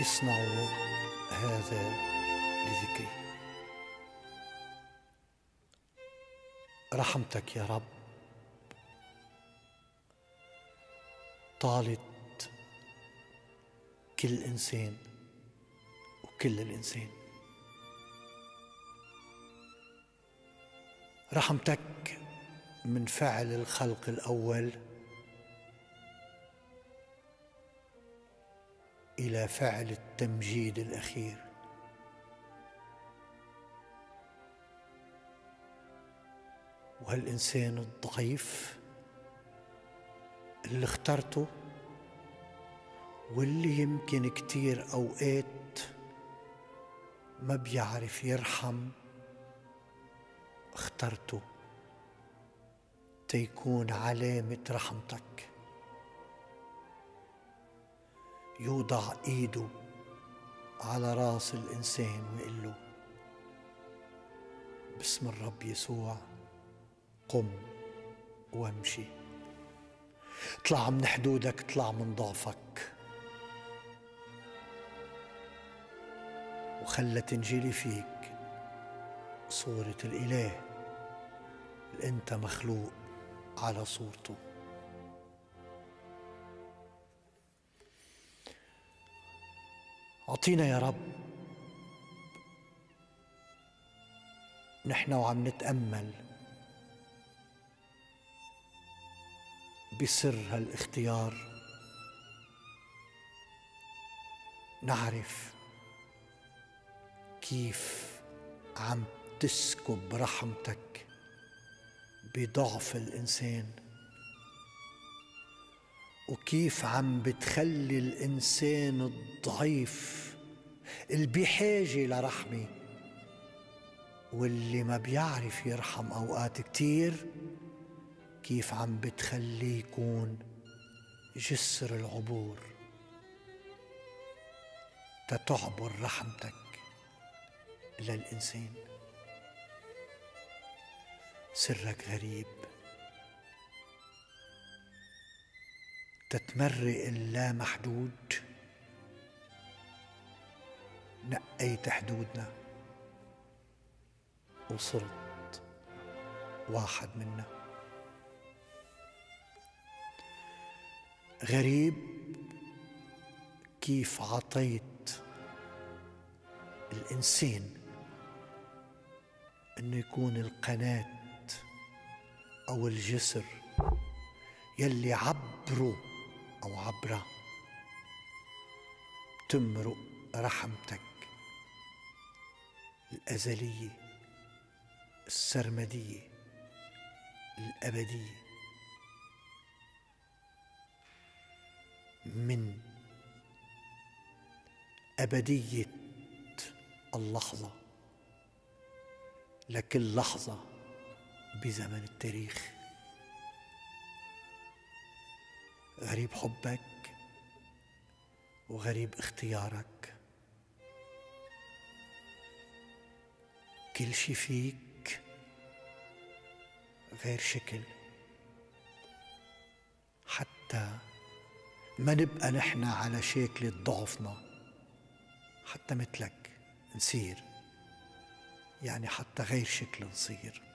اصنعوا هذا لذكري. رحمتك يا رب طالت كل إنسان وكل الإنسان. رحمتك من فعل الخلق الأول إلى فعل التمجيد الأخير. وهالإنسان الضعيف اللي اخترته واللي يمكن كتير أوقات ما بيعرف يرحم، اخترته تيكون علامة رحمتك. يوضع ايده على راس الإنسان ويقول له باسم الرب يسوع قم وامشي. اطلع من حدودك، اطلع من ضعفك، وخلى تنجلي فيك صورة الإله اللي أنت مخلوق على صورته. أعطينا يا رب نحن وعم نتأمل بسر هالاختيار نعرف كيف عم تسكب رحمتك بضعف الإنسان، وكيف عم بتخلي الإنسان الضعيف اللي بحاجة لرحمة واللي ما بيعرف يرحم أوقات كتير، كيف عم بتخليه يكون جسر العبور تتعبر رحمتك للإنسان. سرك غريب، تتمرق اللامحدود، نقيت حدودنا وصرت واحد منا. غريب كيف عطيت الإنسان إنه يكون القناة أو الجسر يلي عبره أو عبره تمرق رحمتك الأزلية السرمدية الأبدية من أبدية اللحظة لكل لحظة بزمن التاريخ. غريب حبك وغريب اختيارك. كل شي فيك غير شكل، حتى ما نبقى نحن على شكل ضعفنا، حتى مثلك نصير، يعني حتى غير شكل نصير.